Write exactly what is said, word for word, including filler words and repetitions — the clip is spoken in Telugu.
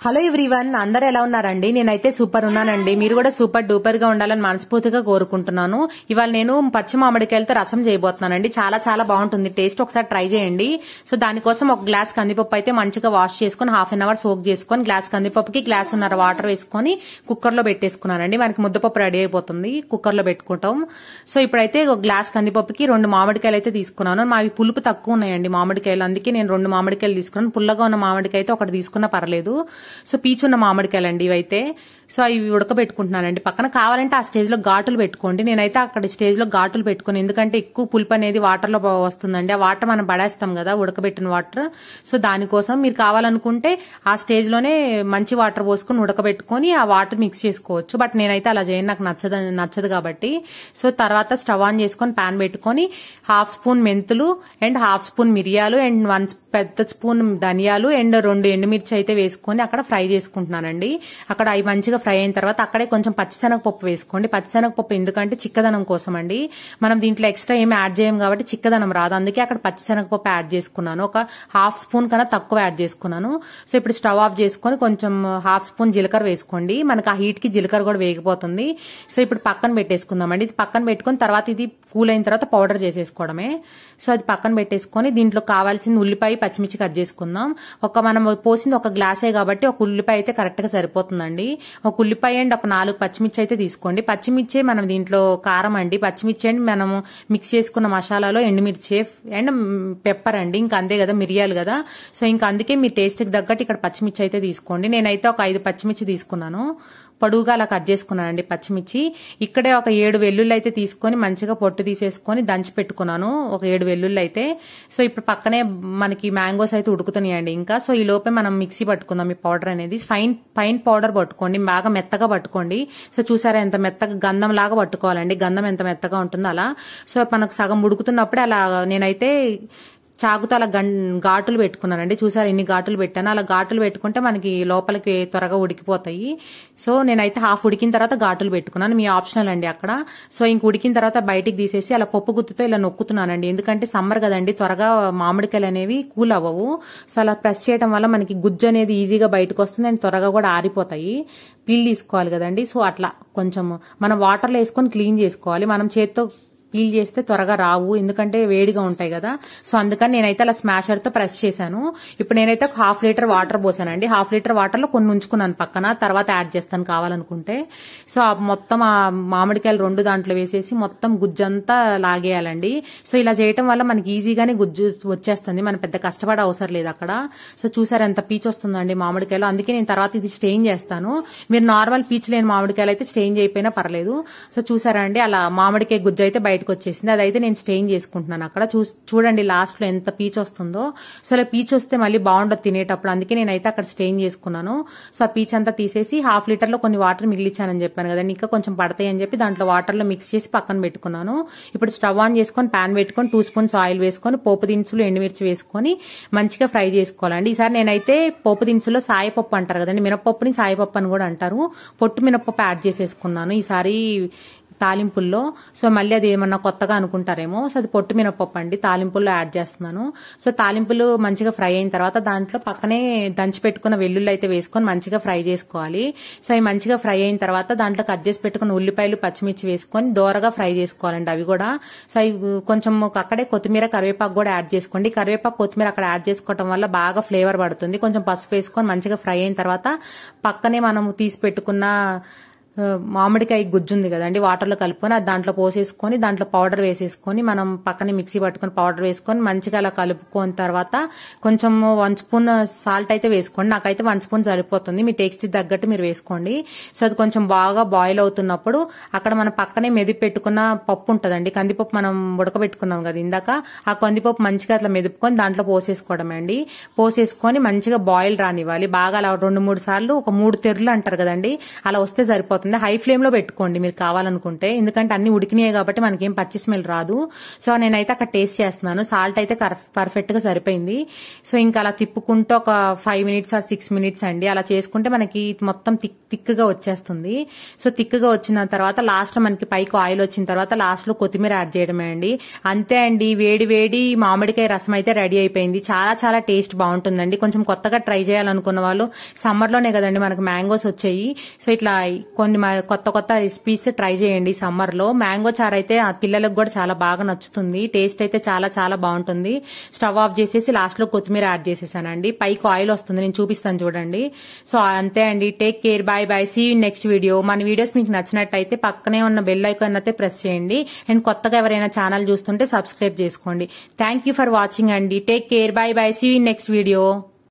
హలో ఎవ్రీవన్, అందరు ఎలా ఉన్నారండి? నేనైతే సూపర్ ఉన్నానండి. మీరు కూడా సూపర్ డూపర్ గా ఉండాలని మనస్ఫూర్తిగా కోరుకుంటున్నాను. ఇవాళ నేను పచ్చి మామిడికాయలతో రసం చేయబోతున్నానండి. చాలా చాలా బాగుంటుంది టేస్ట్, ఒకసారి ట్రై చేయండి. సో దానికోసం ఒక గ్లాస్ కందిపప్పు అయితే మంచిగా వాష్ చేసుకుని హాఫ్ అన్ అవర్ సోక్ చేసుకుని గ్లాస్ కందిపప్పుకి గ్లాస్ ఉన్నర వాటర్ వేసుకుని కుక్కర్ లో పెట్టేసుకున్నానండి. మనకి ముద్దపప్పు రెడీ అయిపోతుంది కుక్కర్ లో పెట్టుకుంటాం. సో ఇప్పుడైతే ఒక గ్లాస్ కందిపప్పుకి రెండు మామిడికాయలు అయితే తీసుకున్నాను. మావి పులుపు తక్కువ ఉన్నాయండి మామిడికాయలు, అందుకే నేను రెండు మామిడికాయలు తీసుకున్నాను. పుల్లగా ఉన్న మామిడికాయ అయితే ఒకటి తీసుకున్నా పర్లేదు. సో పీచున్న మామిడికాయలండి ఇవైతే. సో అవి ఉడకబెట్టుకుంటున్నానండి. పక్కన కావాలంటే ఆ స్టేజ్ లో ఘాటులు పెట్టుకోండి. నేనైతే అక్కడ స్టేజ్ లో ఘాటులు పెట్టుకుని, ఎందుకంటే ఎక్కువ పులుపు అనేది వాటర్ లో వస్తుందండి. ఆ వాటర్ మనం పడేస్తాం కదా ఉడకబెట్టిన వాటర్. సో దానికోసం మీరు కావాలనుకుంటే ఆ స్టేజ్ లోనే మంచి వాటర్ పోసుకుని ఉడకబెట్టుకుని ఆ వాటర్ మిక్స్ చేసుకోవచ్చు. బట్ నేనైతే అలా చేయను, నాకు నచ్చదు నచ్చదు కాబట్టి. సో తర్వాత స్టవ్ ఆన్ చేసుకుని ప్యాన్ పెట్టుకుని హాఫ్ స్పూన్ మెంతులు అండ్ హాఫ్ స్పూన్ మిరియాలు అండ్ వన్ పెద్ద స్పూన్ ధనియాలు అండ్ రెండు ఎండుమిర్చి అయితే వేసుకొని అక్కడ ఫ్రై చేసుకుంటున్నానండి. అక్కడ అవి మంచిగా ఫ్రై అయిన తర్వాత అక్కడే కొంచెం పచ్చిశనగపప్పు వేసుకోండి. పచ్చిశనగపప్పు ఎందుకంటే చిక్కదనం కోసం అండి. మనం దీంట్లో ఎక్స్ట్రా ఏమి యాడ్ చేయం కాబట్టి చిక్కదనం రాదు, అందుకే అక్కడ పచ్చిశనగపప్పు యాడ్ చేసుకున్నాను. ఒక హాఫ్ స్పూన్ కన్నా తక్కువ యాడ్ చేసుకున్నాను. సో ఇప్పుడు స్టవ్ ఆఫ్ చేసుకుని కొంచెం హాఫ్ స్పూన్ జీలకర్ర వేసుకోండి. మనకి ఆ హీట్ కి జీలకర్ర కూడా వేగిపోతుంది. సో ఇప్పుడు పక్కన పెట్టేసుకుందామండి. ఇది పక్కన పెట్టుకుని తర్వాత ఇది కూల్ అయిన తర్వాత పౌడర్ చేసేసుకోవడమే. సో అది పక్కన పెట్టేసుకొని దీంట్లో కావాల్సిన ఉల్లిపాయ పచ్చిమిర్చి కట్ చేసుకుందాం. ఒక మనం పోసింది ఒక గ్లాసే కాబట్టి ఒక ఉల్లిపాయ అయితే కరెక్ట్ గా సరిపోతుందండి. ఒక ఉల్లిపాయ అండ్ ఒక నాలుగు పచ్చిమిర్చి అయితే తీసుకోండి. పచ్చిమిర్చి మనం దీంట్లో కారం అండి, పచ్చిమిర్చి అండ్ మనము మిక్స్ చేసుకున్న మసాలాలో ఎండుమిర్చి అండ్ పెప్పర్ అండి, ఇంకా అంతే కదా, మిరియాలు కదా. సో ఇంకా అందుకే మీ టేస్ట్ కి తగ్గట్టు ఇక్కడ పచ్చిమిర్చి అయితే తీసుకోండి. నేనైతే ఒక ఐదు పచ్చిమిర్చి తీసుకున్నాను, పొడుగుగా అలా కట్ చేసుకున్నానండి పచ్చిమిర్చి. ఇక్కడే ఒక ఏడు వెల్లుల్లి అయితే తీసుకొని మంచిగా పొట్టు తీసేసుకొని దంచి పెట్టుకున్నాను, ఒక ఏడు వెల్లుల్లి అయితే. సో ఇప్పుడు పక్కనే మనకి మ్యాంగోస్ అయితే ఉడుకుతున్నాయండి ఇంకా. సో ఈ లోపే మనం మిక్సీ పట్టుకుందాం ఈ పౌడర్ అనేది. ఫైన్ ఫైన్ పౌడర్ పట్టుకోండి, బాగా మెత్తగా పట్టుకోండి. సో చూసారా ఎంత మెత్తగా, గంధం లాగా పట్టుకోవాలండి. గంధం ఎంత మెత్తగా ఉంటుందో అలా. సో మనకు సగం ఉడుకుతున్నప్పుడే అలా నేనైతే చాకుతో అలా ఘాటులు పెట్టుకున్నానండి. చూసారు ఎన్ని ఘాటులు పెట్టాను. అలా ఘాటులు పెట్టుకుంటే మనకి లోపలికి త్వరగా ఉడికిపోతాయి. సో నేనైతే హాఫ్ ఉడికిన తర్వాత ఘాటులు పెట్టుకున్నాను, మీ ఆప్షనల్ అండి అక్కడ. సో ఇంక ఉడికిన తర్వాత బయటికి తీసేసి అలా పప్పు గుత్తుతో ఇలా నొక్కుతున్నానండి. ఎందుకంటే సమ్మర్ కదండి, త్వరగా మామిడికాయలు అనేవి కూల్ అవ్వవు. సో అలా ప్రెస్ చేయడం వల్ల మనకి గుజ్జు అనేది ఈజీగా బయటకు వస్తుంది అండ్ త్వరగా కూడా ఆరిపోతాయి. పీల్ తీసుకోవాలి కదండి. సో అట్లా కొంచెం మనం వాటర్లో వేసుకొని క్లీన్ చేసుకోవాలి. మనం చేత్తో పీల్ చేస్తే త్వరగా రావు, ఎందుకంటే వేడిగా ఉంటాయి కదా. సో అందుకని నేనైతే అలా స్మాషర్ తో ప్రెస్ చేశాను. ఇప్పుడు నేనైతే హాఫ్ లీటర్ వాటర్ పోసానండి. హాఫ్ లీటర్ వాటర్ లో కొన్ని ఉంచుకున్నాను పక్కన, తర్వాత యాడ్ చేస్తాను కావాలనుకుంటే. సో మొత్తం ఆ మామిడికాయలు రెండు దాంట్లో వేసేసి మొత్తం గుజ్జంతా లాగేయాలండి. సో ఇలా చేయటం వల్ల మనకి ఈజీగానే గుజ్జు వచ్చేస్తుంది, మనం పెద్ద కష్టపడే అవసరం లేదు అక్కడ. సో చూసారు ఎంత పీచ్ వస్తుందండి మామిడికాయలు, అందుకే నేను తర్వాత ఇది స్టెయిన్ చేస్తాను. మీరు నార్మల్ పీచ్ లేని మామిడికాయలు అయితే స్టెయిన్ చేయకపోయినా పర్లేదు. సో చూసారా అండి, అలా మామిడికాయ గుజ్జు అయితే బయట వచ్చేసింది. అదైతే నేను స్టెయిన్ చేసుకుంటున్నాను అక్కడ. చూడండి లాస్ట్ లో ఎంత పీచ్ వస్తుందో. సో అలా పీచ్ వస్తే మళ్ళీ బాగుండదు తినేటప్పుడు, అందుకే నేనైతే అక్కడ స్టెయిన్ చేసుకున్నాను. సో ఆ పీచ్ అంతా తీసేసి హాఫ్ లీటర్ లో కొన్ని వాటర్ మిగిలిచ్చానని చెప్పాను కదండి, ఇంకా కొంచెం పడతాయి అని చెప్పి దాంట్లో వాటర్ లో మిక్స్ చేసి పక్కన పెట్టుకున్నాను. ఇప్పుడు స్టవ్ ఆన్ చేసుకొని ప్యాన్ పెట్టుకొని టూ స్పూన్స్ ఆయిల్ వేసుకొని పోపు దినుసులు ఎండుమిర్చి వేసుకొని మంచిగా ఫ్రై చేసుకోవాలండి. ఈసారి నేనైతే పోపు దినుసులో సాయపప్పు అంటారు కదండి, మినపప్పుని సాయపప్పు అని కూడా అంటారు, పొట్టు మినపప్పు యాడ్ చేసేసుకున్నాను ఈసారి తాలింపుల్లో. సో మళ్ళీ అది ఏమన్నా కొత్తగా అనుకుంటారేమో. సో అది పొట్టు మినపప్పు అండి, తాలింపుల్లో యాడ్ చేస్తున్నాను. సో తాలింపులు మంచిగా ఫ్రై అయిన తర్వాత దాంట్లో పక్కనే దంచి పెట్టుకున్న వెల్లుల్లి అయితే వేసుకొని మంచిగా ఫ్రై చేసుకోవాలి. సో అవి మంచిగా ఫ్రై అయిన తర్వాత దాంట్లో కట్ చేసి పెట్టుకున్న ఉల్లిపాయలు పచ్చిమిర్చి వేసుకొని దోరగా ఫ్రై చేసుకోవాలండి అవి కూడా. సో అవి కొంచెం అక్కడే కొత్తిమీర కరివేపాకు కూడా యాడ్ చేసుకోండి. కరివేపాకు కొత్తిమీర అక్కడ యాడ్ చేసుకోవడం వల్ల బాగా ఫ్లేవర్ పడుతుంది. కొంచెం పసుపు వేసుకొని మంచిగా ఫ్రై అయిన తర్వాత పక్కనే మనం తీసి పెట్టుకున్న మామిడికాయ గుజ్జు ఉంది కదండి, వాటర్ లో కలుపుకొని అది దాంట్లో పోసేసుకొని దాంట్లో పౌడర్ వేసేసుకొని మనం పక్కనే మిక్సీ పట్టుకుని పౌడర్ వేసుకొని మంచిగా అలా కలుపుకున్న తర్వాత కొంచెం వన్ స్పూన్ సాల్ట్ అయితే వేసుకోండి. నాకైతే వన్ స్పూన్ సరిపోతుంది, మీ టేస్ట్ తగ్గట్టు మీరు వేసుకోండి. సో అది కొంచెం బాగా బాయిల్ అవుతున్నప్పుడు అక్కడ మనం పక్కనే మెదిపి పెట్టుకున్న పప్పు ఉంటదండి, కందిపప్పు మనం ఉడకబెట్టుకున్నాం కదా ఇందాక, ఆ కందిపప్పు మంచిగా అట్లా మెదుపుకొని దాంట్లో పోసేసుకోవడమే అండి. పోసేసుకొని మంచిగా బాయిల్ రానివ్వాలి. బాగా అలా రెండు మూడు సార్లు, ఒక మూడు తెర్లు అంటారు కదండి, అలా వస్తే సరిపోతుంది. అయిపోతుంది. హై ఫ్లేమ్ లో పెట్టుకోండి మీరు కావాలనుకుంటే, ఎందుకంటే అన్ని ఉడికినాయి కాబట్టి మనకేం పచ్చి స్మెల్ రాదు. సో నేనైతే అక్కడ టేస్ట్ చేస్తున్నాను. సాల్ట్ అయితే పర్ఫెక్ట్ గా సరిపోయింది. సో ఇంకా అలా తిప్పుకుంటూ ఒక five minutes or six minutes అండి అలా చేసుకుంటే మనకి మొత్తం థిక్ థిక్ గా వచ్చేస్తుంది. సో థిక్ గా వచ్చిన తర్వాత లాస్ట్ లో మనకి పైకి ఆయిల్ వచ్చిన తర్వాత లాస్ట్ లో కొత్తిమీర యాడ్ చేయడమే అండి. అంతే అండి, వేడి వేడి మామిడికాయ రసం అయితే రెడీ అయిపోయింది. చాలా చాలా టేస్ట్ బాగుంటుందండి. కొంచెం కొత్తగా ట్రై చేయాలనుకున్న వాళ్ళు, సమ్మర్ లోనే కదండి మనకు మ్యాంగోస్ వచ్చాయి. సో ఇట్లా కొన్ని కొత్త కొత్త రెసిపీస్ ట్రై చేయండి సమ్మర్ లో. మ్యాంగో చారు అయితే ఆ పిల్లలకు కూడా చాలా బాగా నచ్చుతుంది. టేస్ట్ అయితే చాలా చాలా బాగుంటుంది. స్టవ్ ఆఫ్ చేసేసి లాస్ట్ లో కొత్తిమీర యాడ్ చేసేసానండి. పైకి ఆయిల్ వస్తుంది, నేను చూపిస్తాను చూడండి. సో అంతే అండి, take care, bye bye, see you next video. మన వీడియోస్ మీకు నచ్చినట్టయితే పక్కనే ఉన్న బెల్ ఐకాన్ అయితే ప్రెస్ చేయండి. అండ్ కొత్తగా ఎవరైనా ఛానల్ చూస్తుంటే సబ్స్క్రైబ్ చేసుకోండి. థ్యాంక్ యూ ఫర్ వాచింగ్ అండి. Take care, bye bye, see you next video.